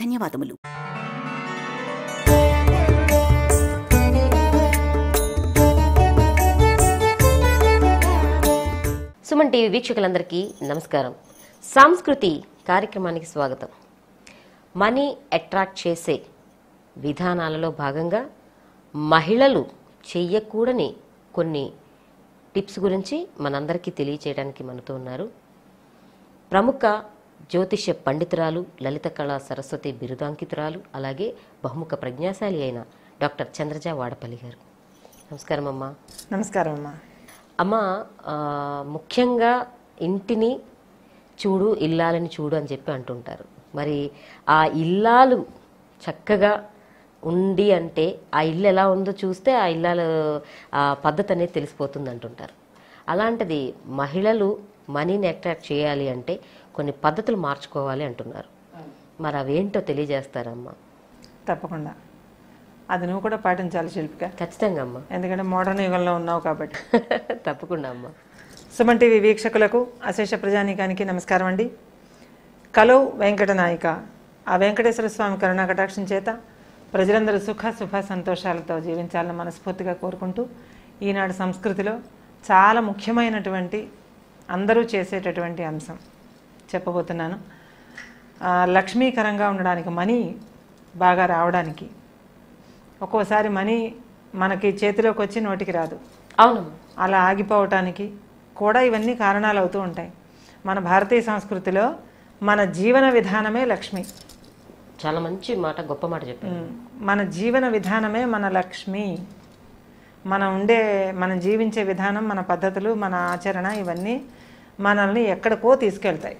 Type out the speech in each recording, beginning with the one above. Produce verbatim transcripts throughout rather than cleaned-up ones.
ధన్యవాదములు. సుమన్ టీవీ వీక్షకులందరికీ నమస్కారం. సంస్కృతి కార్యక్రమానికి స్వాగతం. మనీ అట్రాక్ట్ చేసే విధానాలలో భాగంగా మహిళలు చెయ్యకూడని కొన్ని టిప్స్ గురించి మనందరికీ తెలియచేయడానికి మనతో ఉన్నారు ప్రముఖ జ్యోతిష్య పండితురాలు, లలిత కళా సరస్వతి బిరుదాంకితురాలు, అలాగే బహుముఖ ప్రజ్ఞాశాలి అయిన డాక్టర్ చంద్రజ వాడపల్లి గారు. నమస్కారం అమ్మా. నమస్కారం అమ్మా. అమ్మ, ముఖ్యంగా ఇంటిని చూడు, ఇల్లాలని చూడు అని చెప్పి అంటుంటారు. మరి ఆ ఇల్లాలు చక్కగా ఉండి అంటే ఆ ఇల్లు ఎలా ఉందో చూస్తే ఆ ఇల్లాలు ఆ పద్ధతి అనేది తెలిసిపోతుంది అంటుంటారు. అలాంటిది మహిళలు మనీని అట్రాక్ట్ చేయాలి అంటే కొన్ని పద్ధతులు మార్చుకోవాలి అంటున్నారు. మరి అవేంటో తెలియజేస్తారమ్మా? తప్పకుండా. అది నువ్వు కూడా పాటించాలి శిల్పిక. ఖచ్చితంగా అమ్మా, ఎందుకంటే మోడర్న్ యుగంలో ఉన్నావు కాబట్టి. తప్పకుండా అమ్మా. సుమన్ టీవీ వీక్షకులకు, అశేష ప్రజానీకానికి నమస్కారం అండి. కలో వెంకట నాయిక ఆ వెంకటేశ్వర స్వామి కరుణా కటాక్షం చేత ప్రజలందరూ సుఖ శుభ సంతోషాలతో జీవించాలని మనస్ఫూర్తిగా కోరుకుంటూ, ఈనాడు సంస్కృతిలో చాలా ముఖ్యమైనటువంటి అందరూ చేసేటటువంటి అంశం చెప్పబోతున్నాను. లక్ష్మీకరంగా ఉండడానికి, మనీ బాగా రావడానికి, ఒక్కోసారి మనీ మనకి చేతిలోకి వచ్చి నోటికి రాదు, అవును, అలా ఆగిపోవటానికి కూడా ఇవన్నీ కారణాలు అవుతూ ఉంటాయి. మన భారతీయ సంస్కృతిలో మన జీవన విధానమే లక్ష్మి. చాలా మంచి మాట, గొప్ప మాట చెప్పారు. మన జీవన విధానమే మన లక్ష్మి. మనం ఉండే, మనం జీవించే విధానం, మన పద్ధతులు, మన ఆచరణ, ఇవన్నీ మనల్ని ఎక్కడికో తీసుకెళ్తాయి.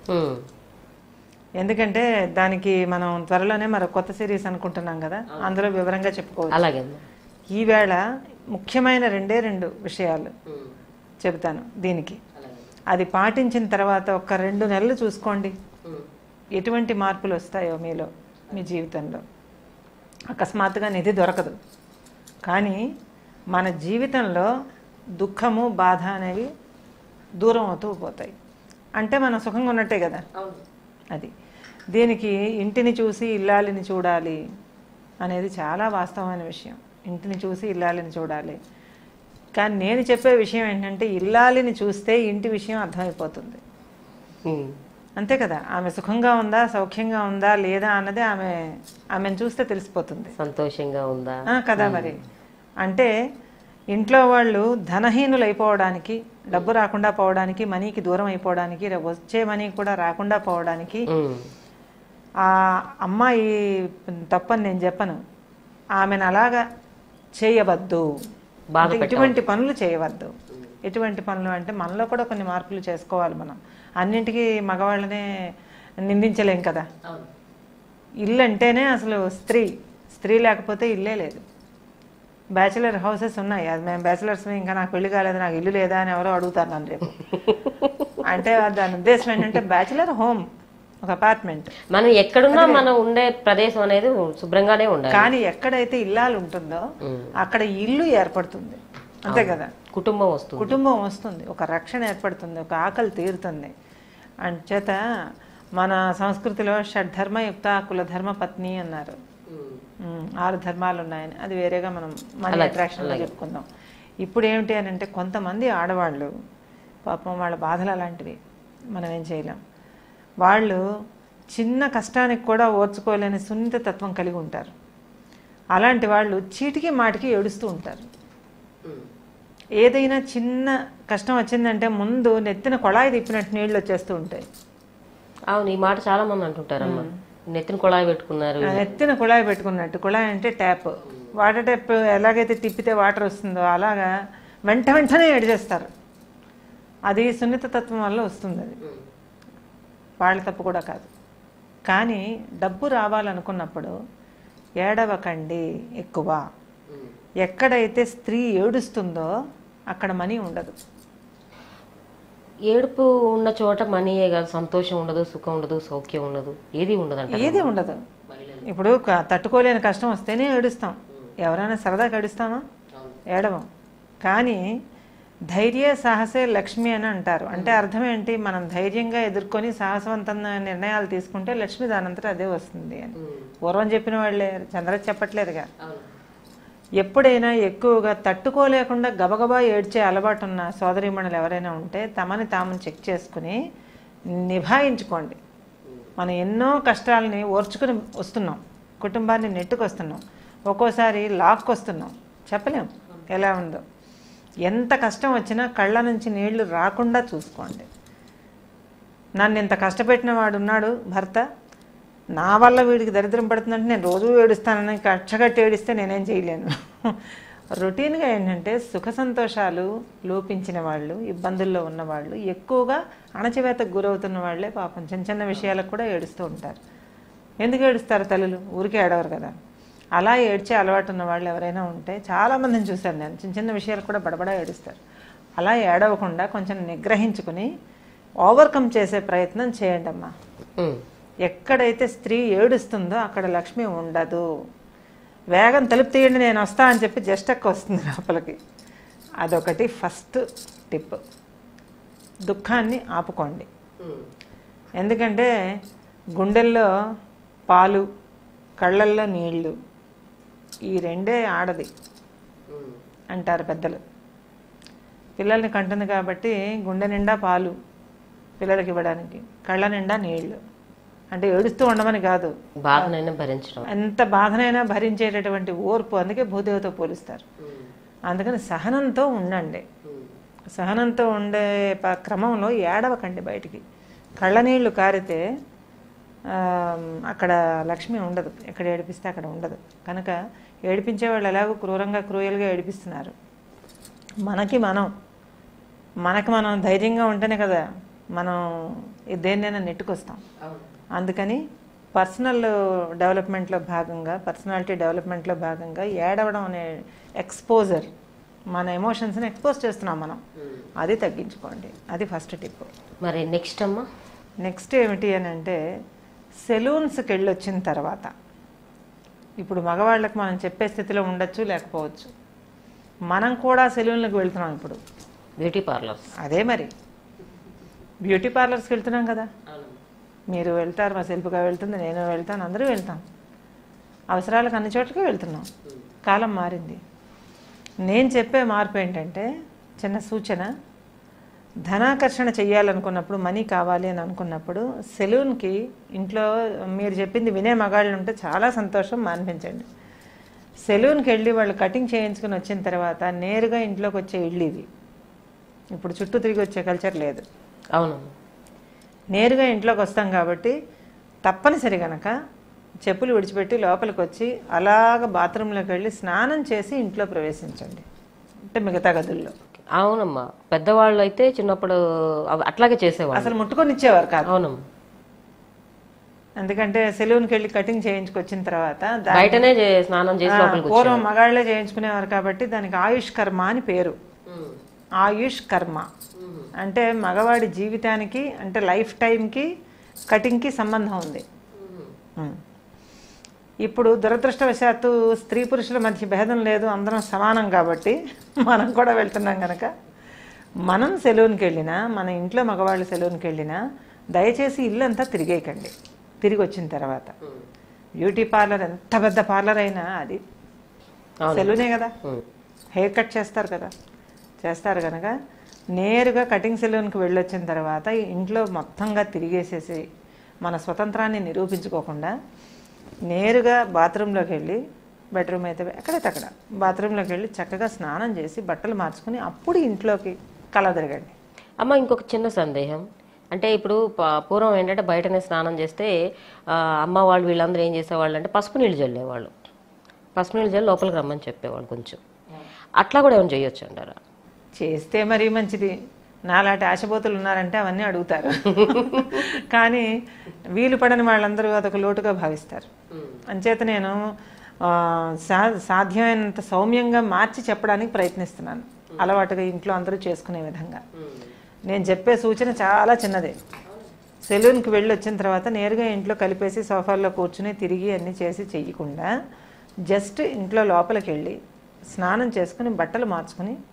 ఎందుకంటే దానికి మనం త్వరలోనే మరో కొత్త సిరీస్ అనుకుంటున్నాం కదా, అందులో వివరంగా చెప్పుకోవచ్చు. అలాగే ఈవేళ ముఖ్యమైన రెండే రెండు విషయాలు చెబుతాను దీనికి. అది పాటించిన తర్వాత ఒక రెండు నెలలు చూసుకోండి ఎటువంటి మార్పులు వస్తాయో మీలో, మీ జీవితంలో. అకస్మాత్తుగా నిధి దొరకదు, కానీ మన జీవితంలో దుఃఖము, బాధ అనేవి దూరం అవుతూ పోతాయి. అంటే మనం సుఖంగా ఉన్నట్టే కదా. అది దీనికి ఇంటిని చూసి ఇల్లాలిని చూడాలి అనేది చాలా వాస్తవమైన విషయం. ఇంటిని చూసి ఇల్లాలిని చూడాలి. కానీ నేను చెప్పే విషయం ఏంటంటే, ఇల్లాలిని చూస్తే ఇంటి విషయం అర్థమైపోతుంది. అంతే కదా. ఆమె సుఖంగా ఉందా, సౌఖ్యంగా ఉందా లేదా అన్నది ఆమె ఆమెను చూస్తే తెలిసిపోతుంది. సంతోషంగా ఉందా కదా. మరి అంటే ఇంట్లో వాళ్ళు ధనహీనులు అయిపోవడానికి, డబ్బు రాకుండా పోవడానికి, మనీకి దూరం అయిపోవడానికి, వచ్చే మనీ కూడా రాకుండా పోవడానికి ఆ అమ్మాయి తప్పని నేను చెప్పను. ఆమెను అలాగా చేయవద్దు, ఇటువంటి పనులు చేయవద్దు. ఎటువంటి పనులు అంటే మనలో కూడా కొన్ని మార్పులు చేసుకోవాలి. మనం అన్నింటికీ మగవాళ్ళనే నిందించలేం కదా. ఇల్లు అంటేనే అసలు స్త్రీ, స్త్రీ లేకపోతే ఇల్లే లేదు. బ్యాచిలర్ హౌసెస్ ఉన్నాయి, అది మేము బ్యాచిలర్స్, ఇంకా నాకు పెళ్లి కాలేదు, నాకు ఇల్లు లేదా అని ఎవరో అడుగుతారు నన్ను రేపు. అంటే దాని ఉద్దేశం ఏంటంటే బ్యాచిలర్ హోమ్, ఒక అపార్ట్మెంట్. మనం ఎక్కడున్నా మనం ఉండే ప్రదేశం అనేది శుభ్రంగానే ఉండాలి. కానీ ఎక్కడైతే ఇల్లాలు ఉంటుందో అక్కడ ఇల్లు ఏర్పడుతుంది. అంతే కదా. కుటుంబం వస్తుంది, కుటుంబం వస్తుంది, ఒక రక్షణ ఏర్పడుతుంది, ఒక ఆకలి తీరుతుంది. అంచేత మన సంస్కృతిలో షడ్ధర్మయుక్త కులధర్మ పత్ని అన్నారు. ఆరు ధర్మాలు ఉన్నాయని, అది వేరేగా మనం మనీ అట్రాక్షన్లో చెప్పుకుందాం. ఇప్పుడు ఏమిటి అని అంటే, కొంతమంది ఆడవాళ్ళు పాపం వాళ్ళ బాధలు అలాంటివి, మనం ఏం చేయలేం. వాళ్ళు చిన్న కష్టానికి కూడా ఓర్చుకోలేని సున్నిత తత్వం కలిగి ఉంటారు. అలాంటి వాళ్ళు చీటికి మాటికి ఏడుస్తూ ఉంటారు. ఏదైనా చిన్న కష్టం వచ్చిందంటే ముందు నెత్తిన కొళాయి తిప్పినట్టు నీళ్ళు వచ్చేస్తూ ఉంటాయి. అవును, ఈ మాట చాలా మంది అంటుంటారమ్మా. నెత్తిన కుళాయి పెట్టుకున్నారు, నెత్తిన కుళాయి పెట్టుకున్నట్టు. కుళాయి అంటే ట్యాప్, వాటర్ ట్యాప్ ఎలాగైతే తిప్పితే వాటర్ వస్తుందో అలాగా వెంట వెంటనే ఏడిచేస్తారు. అది సున్నిత తత్వం వల్ల వస్తుంది. అది వాళ్ళ తప్పు కూడా కాదు. కానీ డబ్బు రావాలనుకున్నప్పుడు ఏడవకండి ఎక్కువ. ఎక్కడైతే స్త్రీ ఏడుస్తుందో అక్కడ మనీ ఉండదు. ఏడుపు ఉన్న చోట మనీయే కాదు, సంతోషం ఉండదు, సుఖం ఉండదు, సౌఖ్యం ఉండదు, ఏది ఉండదు. ఏది ఉండదు. ఇప్పుడు తట్టుకోలేని కష్టం వస్తేనే ఏడుస్తాం. ఎవరైనా సరదాగా ఏడుస్తామా? ఏడవం. కానీ ధైర్య సాహసే లక్ష్మి అని అంటారు. అంటే అర్థం ఏంటి? మనం ధైర్యంగా ఎదుర్కొని సాహసవంతమైన నిర్ణయాలు తీసుకుంటే లక్ష్మి దానంతటా అదే వస్తుంది అని పూర్వం చెప్పిన వాళ్ళే, చంద్ర చెప్పట్లేదుగా. ఎప్పుడైనా ఎక్కువగా తట్టుకోలేకుండా గబగబా ఏడ్చే అలవాటు ఉన్న సోదరీమణులు ఎవరైనా ఉంటే తమని తాము చెక్ చేసుకుని నిభాయించుకోండి. మనం ఎన్నో కష్టాలని ఓర్చుకుని వస్తున్నాం, కుటుంబాన్ని నెట్టుకొస్తున్నాం, ఒక్కోసారి లాక్కొస్తున్నాం, చెప్పలేం ఎలా ఉందో. ఎంత కష్టం వచ్చినా కళ్ళ నుంచి నీళ్లు రాకుండా చూసుకోండి. నన్ను ఇంత కష్టపెట్టిన వాడు ఉన్నాడు భర్త, నా వల్ల వీడికి దరిద్రం పడుతుందంటే నేను రోజు ఏడుస్తానని కచ్చగట్టి ఏడిస్తే నేనేం చేయలేను. రొటీన్గా ఏంటంటే సుఖ సంతోషాలు లోపించిన వాళ్ళు, ఇబ్బందుల్లో ఉన్నవాళ్ళు, ఎక్కువగా అణచివేతకు గురవుతున్న వాళ్ళే పాపం చిన్న చిన్న విషయాలకు కూడా ఏడుస్తూ ఉంటారు. ఎందుకు ఏడుస్తారు తల్లులు? ఊరికే ఏడవరు కదా. అలా ఏడ్చే అలవాటు ఉన్న వాళ్ళు ఎవరైనా ఉంటే చాలామందిని చూశాను నేను, చిన్న చిన్న విషయాలు కూడా బడబడా ఏడుస్తారు. అలా ఏడవకుండా కొంచెం నిగ్రహించుకుని ఓవర్కమ్ చేసే ప్రయత్నం చేయండి అమ్మా. ఎక్కడైతే స్త్రీ ఏడుస్తుందో అక్కడ లక్ష్మి ఉండదు. వేగం తలుపు తీయండి నేను వస్తా అని చెప్పి జస్ట్ అక్క వస్తుంది లోపలికి. అదొకటి ఫస్ట్ టిప్. దుఃఖాన్ని ఆపుకోండి. ఎందుకంటే గుండెల్లో పాలు, కళ్ళల్లో నీళ్లు, ఈ రెండే ఆడది అంటారు పెద్దలు. పిల్లల్ని కంటుంది కాబట్టి గుండె నిండా పాలు పిల్లలకి ఇవ్వడానికి, కళ్ళ నిండా నీళ్లు. అంటే ఏడుస్తూ ఉండమని కాదు, బాధనైనా భరించడం, ఎంత బాధనైనా భరించేటటువంటి ఓర్పు. అందుకే భూదేవతో పోలుస్తారు. అందుకని సహనంతో ఉండండి. సహనంతో ఉండే క్రమంలో ఏడవకండి బయటికి. కళ్ళనీళ్ళు కారితే అక్కడ లక్ష్మి ఉండదు, ఎక్కడ ఏడిపిస్తే అక్కడ ఉండదు. కనుక ఏడిపించే వాళ్ళు ఎలాగో క్రూరంగా క్రూయల్గా ఏడిపిస్తున్నారు. మనకి మనం మనకి మనం ధైర్యంగా ఉంటేనే కదా మనం దేన్నైనా నెట్టుకొస్తాం. అందుకని పర్సనల్ డెవలప్మెంట్లో భాగంగా, పర్సనాలిటీ డెవలప్మెంట్లో భాగంగా ఏడవడం అనే ఎక్స్పోజర్, మన ఎమోషన్స్ని ఎక్స్పోజ్ చేస్తున్నాం మనం, అది తగ్గించుకోండి. అది ఫస్ట్ టిప్. మరి నెక్స్ట్ అమ్మా? నెక్స్ట్ ఏమిటి అని అంటే, సెలూన్స్కి వెళ్ళి వచ్చిన తర్వాత, ఇప్పుడు మగవాళ్ళకి మనం చెప్పే స్థితిలో ఉండొచ్చు లేకపోవచ్చు, మనం కూడా సెలూన్లకు వెళ్తున్నాం ఇప్పుడు, బ్యూటీ పార్లర్స్. అదే మరి బ్యూటీ పార్లర్స్కి వెళ్తున్నాం కదా. మీరు వెళ్తారు, మా శిల్పగా వెళ్తుంది, నేను వెళ్తాను, అందరూ వెళ్తాం. అవసరాలకు అన్ని చోట్లకి వెళ్తున్నాం. కాలం మారింది. నేను చెప్పే మార్పు ఏంటంటే, చిన్న సూచన, ధనాకర్షణ చెయ్యాలనుకున్నప్పుడు, మనీ కావాలి అని అనుకున్నప్పుడు సెలూన్కి, ఇంట్లో మీరు చెప్పింది వినే మగాళ్ళు ఉంటే చాలా సంతోషం, మాన్పించండి. సెలూన్కి వెళ్ళి వాళ్ళు కటింగ్ చేయించుకుని వచ్చిన తర్వాత నేరుగా ఇంట్లోకి వచ్చే ఇళ్ళు ఇవి. ఇప్పుడు చుట్టూ తిరిగి వచ్చే కల్చర్ లేదు. అవును, నేరుగా ఇంట్లోకి వస్తాం కాబట్టి తప్పనిసరి కనుక చెప్పులు విడిచిపెట్టి లోపలికి వచ్చి అలాగ బాత్రూంలోకి వెళ్ళి స్నానం చేసి ఇంట్లో ప్రవేశించండి, అంటే మిగతా గదుల్లో. అవునమ్మా, పెద్దవాళ్ళు అయితే చిన్నప్పుడు అట్లాగే చేసేవాళ్ళు, అసలు ముట్టుకొని ఇచ్చేవారు కాదు. అవునమ్మా. ఎందుకంటే సెలూన్కి వెళ్ళి కటింగ్ చేయించుకొచ్చిన తర్వాత బయటనే స్నానం చేసి పూర్వం మగాళ్లే చేయించుకునేవారు కాబట్టి దానికి ఆయుష్ కర్మ అని పేరు. ఆయుష్ కర్మ అంటే మగవాడి జీవితానికి, అంటే లైఫ్ టైంకి కటింగ్కి సంబంధం ఉంది. ఇప్పుడు దురదృష్టవశాత్తు స్త్రీ పురుషుల మధ్య భేదం లేదు, అందరం సమానం కాబట్టి మనం కూడా వెళ్తున్నాం కనుక, మనం సెలూన్కి వెళ్ళినా, మన ఇంట్లో మగవాళ్ళు సెలూన్కి వెళ్ళినా దయచేసి ఇల్లు అంతా తిరిగేయకండి. తిరిగి వచ్చిన తర్వాత బ్యూటీ పార్లర్ ఎంత పెద్ద పార్లర్ అయినా అది సెలూనే కదా, హెయిర్ కట్ చేస్తారు కదా, చేస్తారు కనుక నేరుగా కటింగ్ సెలూన్కి వెళ్ళొచ్చిన తర్వాత ఇంట్లో మొత్తంగా తిరిగేసేసి మన స్వతంత్రాన్ని నిరూపించుకోకుండా నేరుగా బాత్రూంలోకి వెళ్ళి, బెడ్రూమ్ అయితే ఎక్కడైతే అక్కడ బాత్రూంలోకి వెళ్ళి చక్కగా స్నానం చేసి బట్టలు మార్చుకుని అప్పుడు ఇంట్లోకి కళ తిరగండి. అమ్మ, ఇంకొక చిన్న సందేహం. అంటే ఇప్పుడు పూర్వం ఏంటంటే బయటనే స్నానం చేస్తే అమ్మ వాళ్ళు వీళ్ళందరూ ఏం చేసేవాళ్ళు అంటే పసుపు నీళ్ళు చల్లేవాళ్ళు, పసుపు నీళ్ళు చల్లి లోపలికి రమ్మని చెప్పేవాళ్ళు. కొంచెం అట్లా కూడా ఏమైనా చేయొచ్చు అంటారా? చేస్తే మరీ మంచిది. నాలాంటి ఆశపోతులు ఉన్నారంటే అవన్నీ అడుగుతారు, కానీ వీలు పడని వాళ్ళందరూ అదొక లోటుగా భావిస్తారు. అంచేత నేను సా సాధ్యమైనంత సౌమ్యంగా మార్చి చెప్పడానికి ప్రయత్నిస్తున్నాను, అలవాటుగా ఇంట్లో అందరూ చేసుకునే విధంగా. నేను చెప్పే సూచన చాలా చిన్నదే. సెలూన్కి వెళ్ళి వచ్చిన తర్వాత నేరుగా ఇంట్లో కలిపేసి సోఫాల్లో కూర్చుని తిరిగి అన్నీ చేసి చెయ్యకుండా జస్ట్ ఇంట్లో లోపలికి వెళ్ళి స్నానం చేసుకుని బట్టలు మార్చుకుని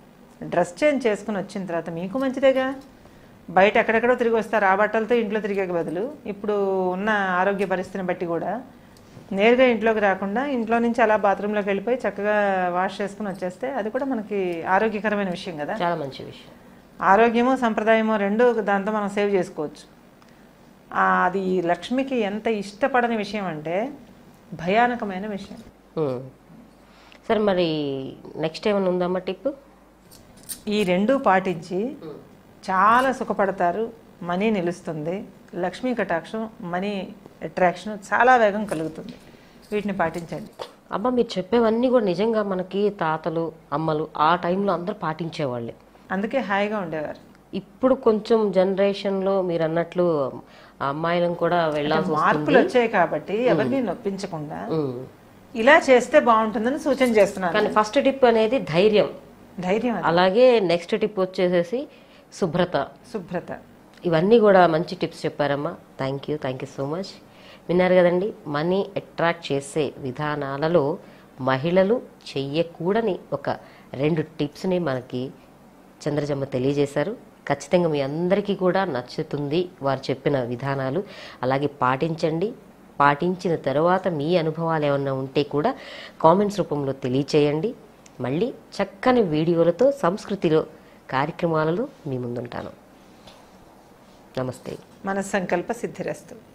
డ్రెస్ చేంజ్ చేసుకుని వచ్చిన తర్వాత మీకు మంచిదేగా. బయట ఎక్కడెక్కడో తిరిగి వస్తారు ఆ బట్టలతో ఇంట్లో తిరిగే బదులు ఇప్పుడు ఉన్న ఆరోగ్య పరిస్థితిని బట్టి కూడా నేరుగా ఇంట్లోకి రాకుండా ఇంట్లో నుంచి అలా బాత్రూంలోకి వెళ్ళిపోయి చక్కగా వాష్ చేసుకుని వచ్చేస్తే అది కూడా మనకి ఆరోగ్యకరమైన విషయం కదా. చాలా మంచి విషయం. ఆరోగ్యము సంప్రదాయము రెండు దాంతో మనం సేవ్ చేసుకోవచ్చు. అది లక్ష్మికి ఎంత ఇష్టపడని విషయం అంటే భయానకమైన విషయం. సరే మరి నెక్స్ట్ ఏమైనా ఉందమ్మా టిప్? ఈ రెండు పాటించి చాలా సుఖపడతారు, మనీ నిలుస్తుంది, లక్ష్మీ కటాక్షం మనీ అట్రాక్షన్ చాలా వేగం కలుగుతుంది. వీటిని పాటించండి. అమ్మ మీరు చెప్పేవన్నీ కూడా నిజంగా మనకి తాతలు అమ్మలు ఆ టైంలో అందరూ పాటించేవాళ్ళే, అందుకే హాయిగా ఉండేవారు. ఇప్పుడు కొంచెం జనరేషన్లో మీరు అన్నట్లు అమ్మాయిలను కూడా వెళ్ళాల్సి మార్పులు వచ్చాయి కాబట్టి ఎవరిని నొప్పించకుండా ఇలా చేస్తే బాగుంటుందని సూచన చేస్తున్నాను. కానీ ఫస్ట్ టిప్ అనేది ధైర్యం ధైర్యం అలాగే నెక్స్ట్ టిప్ వచ్చేసేసి శుభ్రత శుభ్రత ఇవన్నీ కూడా మంచి టిప్స్ చెప్పారమ్మా. Thank you thank you so much. విన్నారు కదండి, మనీ అట్రాక్ట్ చేసే విధానాలలో మహిళలు చెయ్యకూడని ఒక రెండు టిప్స్ని మనకి చంద్రజమ్మ తెలియజేశారు. ఖచ్చితంగా మీ అందరికీ కూడా నచ్చుతుంది వారు చెప్పిన విధానాలు. అలాగే పాటించండి. పాటించిన తర్వాత మీ అనుభవాలు ఏమన్నా ఉంటే కూడా కామెంట్స్ రూపంలో తెలియచేయండి. మళ్ళీ చక్కని వీడియోలతో సంస్కృతిలో కార్యక్రమాలలో మీ ముందుంటాను. నమస్తే. మన సంకల్ప సిద్ధిరస్తు.